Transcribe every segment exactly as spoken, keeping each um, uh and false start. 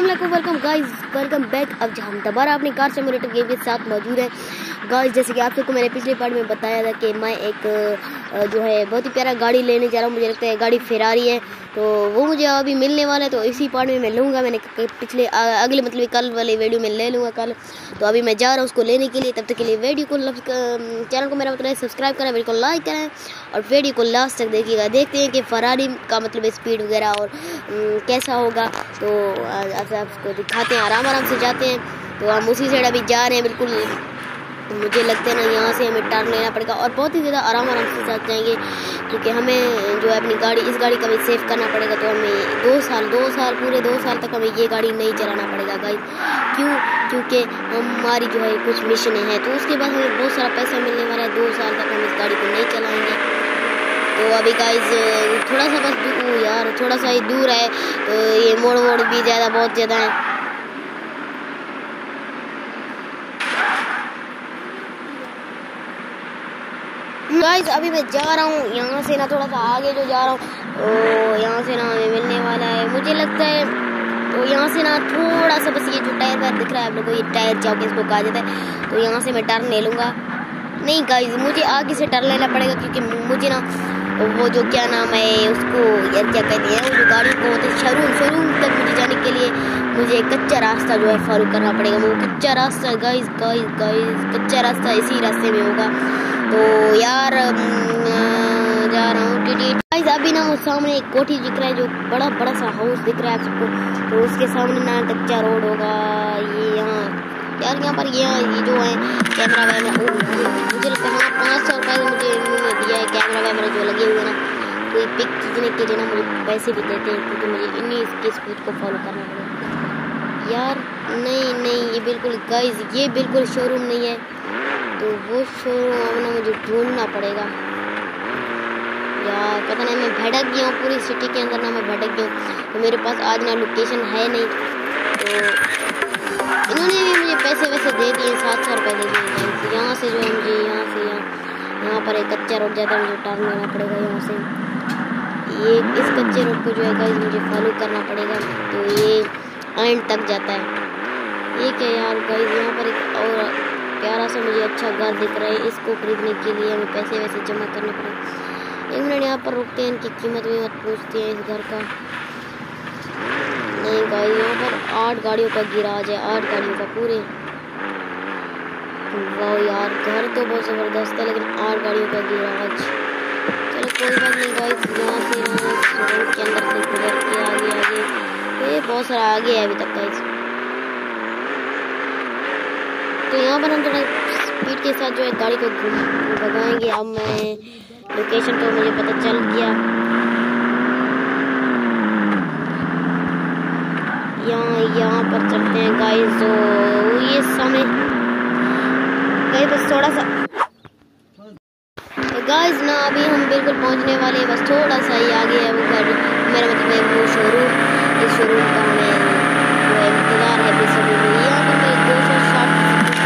अस्सलामुअलैकुम, welcome guys, welcome back. अब हम दोबारा अपनी कार सिमुलेटर गेम के साथ मौजूद हैं गाइस। जैसे कि आप सबको मैंने पिछले पार्ट में बताया था कि मैं एक जो है बहुत ही प्यारा गाड़ी लेने जा रहा हूँ। मुझे लगता है गाड़ी फेरारी है, तो वो मुझे अभी मिलने वाला है, तो इसी पार्ट में मैं लूँगा। मैंने पिछले अगले मतलब कल वाले वीडियो में ले लूँगा कल। तो अभी मैं जा रहा हूँ उसको लेने के लिए। तब तक के लिए वीडियो को चैनल को मेरा मतलब सब्सक्राइब करें, वीडियो को लाइक करें और वीडियो को लास्ट तक देखिएगा। देखते हैं कि फरारी का मतलब स्पीड वगैरह और कैसा होगा। तो ऐसा आपको दिखाते हैं, आराम आराम से जाते हैं। तो हम उसी साइड अभी जा रहे हैं बिल्कुल। मुझे लगता है ना यहाँ से हमें टर्न लेना पड़ेगा और बहुत ही ज़्यादा आराम आराम से साथ जाएंगे, क्योंकि हमें जो है अपनी गाड़ी इस गाड़ी का भी सेव करना पड़ेगा। तो हमें दो साल दो साल पूरे दो साल तक हमें ये गाड़ी नहीं चलाना पड़ेगा गाइस। क्यों? क्योंकि हमारी जो है कुछ मिशन है, तो उसके बाद हमें बहुत सारा पैसा मिलने वाला है। दो साल तक हम इस गाड़ी को नहीं चलाएँगे। तो अभी गाइस थोड़ा सा बस दूर यार थोड़ा सा ही दूर है, तो ये मोड़ वोड़ भी ज़्यादा बहुत ज़्यादा है। गाइस अभी मैं जा रहा हूँ यहाँ से ना, थोड़ा सा आगे जो जा रहा हूँ तो यहाँ से ना हमें मिलने वाला है मुझे लगता है। तो यहाँ से ना थोड़ा सा बस ये जो टायर वायर दिख रहा है आप लोगों को, ये टायर चौक इसको कहा जाता है। तो यहाँ से मैं टर्न ले लूँगा। नहीं गाइस मुझे आगे से टर्न लेना पड़ेगा, क्योंकि मुझे ना वो जो क्या नाम है उसको यार क्या कहते हैं, वो जो गाड़ी को होते शोरूम शोरूम तक मुझे जाने के लिए मुझे कच्चा रास्ता जो है फॉलो करना पड़ेगा। वो कच्चा रास्ता गाइस गाइस गाइस कच्चा रास्ता इसी रास्ते में होगा। तो यार जा रहा हूँ गाइस। अभी ना उस सामने एक कोठी दिख रहा है, जो बड़ा बड़ा सा हाउस दिख रहा है आप सबको। तो उसके सामने ना कच्चा रोड होगा। ये यहाँ यार यहाँ पर ये ये जो है कैमरा वैमरा, मुझे लगता है पाँच सौ रुपये मुझे इन्होंने दिया है कैमरा वैमरा जो लगे हुए ना। तो ये पिक खींचने के लिए ना मुझे पैसे भी देते हैं, क्योंकि मुझे इन्हीं इसकी स्पीड को फॉलो करना पड़ेगा यार। नहीं नहीं ये बिल्कुल गाइस ये बिल्कुल शोरूम नहीं है, तो वो शोरूम ना मुझे ढूंढना पड़ेगा यार। पता नहीं मैं भटक गया हूँ पूरी सिटी के अंदर ना, मैं भटक गया हूँ। तो मेरे पास आज ना लोकेशन है नहीं, तो इन्होंने भी मुझे पैसे वैसे दे दिए, सात सौ रुपये दे दिए। यहाँ से जो है मुझे यहाँ से यहाँ यहाँ पर एक कच्चा रोड जाता है, मुझे टर्न लेना पड़ेगा यहाँ से। ये इस कच्चे रोड को जो है गाइस मुझे फॉलो करना पड़ेगा। तो ये एंड तक जाता है। ये क्या यार गाइस यहाँ पर एक और प्यारा सा मुझे अच्छा घर दिख रहा है, इसको खरीदने के लिए हमें पैसे वैसे जमा करने पड़ेंगे। एक मिनट यहाँ पर रुकते हैं, इनकी कीमत भी मत पूछते हैं इस घर का। नहीं गाइस यहाँ पर आठ गाड़ियों का गिराज है, आठ गाड़ियों का पूरे। वाह यार घर तो बहुत ज़बरदस्त है, लेकिन आठ गाड़ियों का गिराज। चलो कोई बात नहीं गाइस, यहाँ से शोरूम के अंदर से गुजर के आगे आगे ये बहुत सारा आगे है अभी तक गाइस। तो यहाँ पर हम थोड़ा स्पीड के साथ जो है गाड़ी को भगाएंगे। अब मैं लोकेशन तो मुझे पता चल गया, यहाँ यहाँ पर चलते हैं गाइस। तो ये सामने गाइस बस थोड़ा सा, तो गाइस ना अभी हम बिल्कुल पहुँचने वाले हैं, बस थोड़ा सा ही आगे है वो गाड़ी, मेरा मतलब है वो शोरूम। इस शोरूम का हमें जो है इंतजार है बेसब्री में। यहाँ पर मैं दो सौ साठ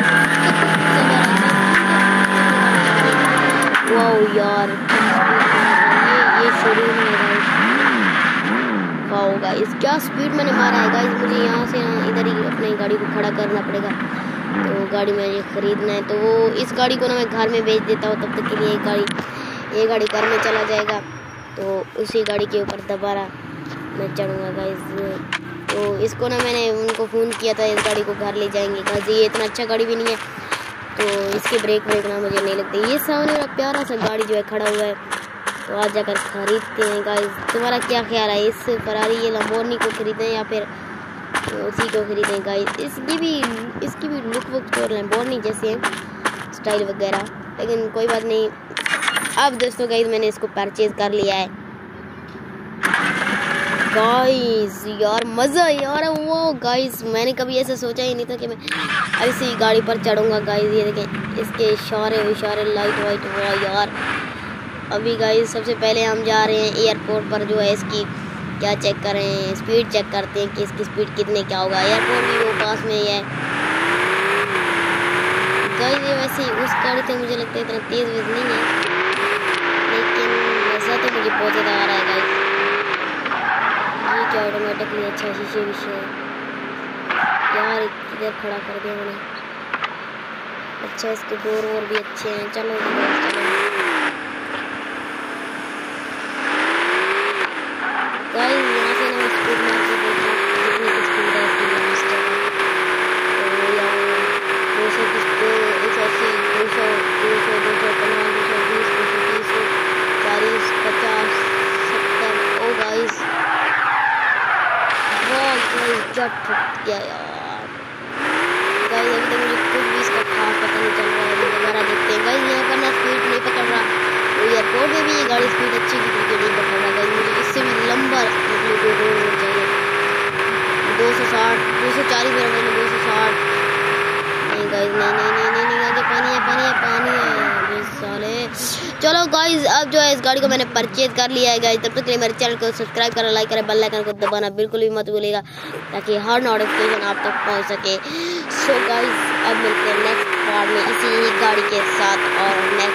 वाह यार ये ये शोरूम है गाइस। वाह गाइस क्या स्पीड मैंने मारा है गाइस। मुझे यहाँ से ना इधर ही अपनी गाड़ी को खड़ा करना पड़ेगा। तो गाड़ी में ये ख़रीदना है, तो वो इस गाड़ी को ना मैं घर में बेच देता हूँ, तब तक के लिए एक गाड़ी ये गाड़ी घर में चला जाएगा। तो उसी गाड़ी के ऊपर दोबारा मैं चढ़ूँगा गाइस। तो इसको ना मैंने उनको फ़ोन किया था, इस गाड़ी को घर ले जाएंगे गाइस। ये इतना अच्छा गाड़ी भी नहीं है, तो इसके ब्रेक ब्रेक ना मुझे नहीं लगते। ये सामने मेरा प्यारा सा गाड़ी जो है खड़ा हुआ है, तो आज जाकर ख़रीदते हैं गाइस। तुम्हारा क्या ख्याल है, इस फरारी ये लंबोर्गिनी को खरीदें या फिर उसी को खरीदें गाइस। इसकी भी इसकी भी लुक वुक तो लंबोर्गिनी जैसे है स्टाइल वगैरह, लेकिन कोई बात नहीं। अब दोस्तों गाइस मैंने इसको परचेज़ कर लिया है गाइस। यार मज़ा यार वो गाइस, मैंने कभी ऐसा सोचा ही नहीं था कि मैं ऐसी गाड़ी पर चढ़ूँगा गाइस। ये देखें इसके इशारे इशारे लाइट वाइट हुआ यार। अभी गाइस सबसे पहले हम जा रहे हैं एयरपोर्ट पर, जो है इसकी क्या चेक करें, स्पीड चेक करते हैं कि इसकी स्पीड कितने क्या होगा। एयरपोर्ट भी वो पास में ही है गाइस। ये वैसे ही उस गाड़ी से मुझे लगता है इतना तेज़ वेज़ नहीं है, लेकिन मज़ा तो मुझे बहुत ज़्यादा आ रहा है गाइस। ये क्या ऑटोमेटिकली अच्छा शीशे विशे यार इधर खड़ा कर दिया मैंने। अच्छा इसके डोर वोर भी अच्छे हैं। चलो चलो गाइस यहाँ से ना स्पीड मार के देखो कितनी स्पीड है इसकी मास्टर। तो यार दो सौ एक सौ अस्सी दो सौ दो सौ दो सौ पंद्रह दो सौ बीस दो सौ तीस चालीस पचास सत्तर। ओ गाइस गाइस जब फट गया यार। गाइस अभी तक मुझे कुछ भी इसका खास पता नहीं चल रहा है। दोबारा देखते हैं गाइस। यहाँ पर ना स्पीड नहीं पकड़ रहा। तो एयरपोर्ट में भी ये गाड़ी स्पीड अच्छी तरीके नहीं पकड़ रहा गाइस। मुझे इससे भी लंबा मतलब कोई रोड मिल चाहिए। दो सौ साठ दो सौ चालीस मेरा मतलब दो सौ साठ। नहीं गाइस नहीं नहीं नहीं नहीं नहीं आगे पानी है पानी है पानी है साले। चलो गाइस अब जो है इस गाड़ी को मैंने परचेज कर लिया है गाइस। तब तक के लिए मेरे चैनल को सब्सक्राइब करें, लाइक करें, बेल आइकन को दबाना बिल्कुल भी मत भूलिएगा ताकि हर नोटिफिकेशन आप तक पहुंच सके। सो गाइस अब मिलते हैं नेक्स्ट पार्ट में इसी ही गाड़ी के साथ और नेक्स्ट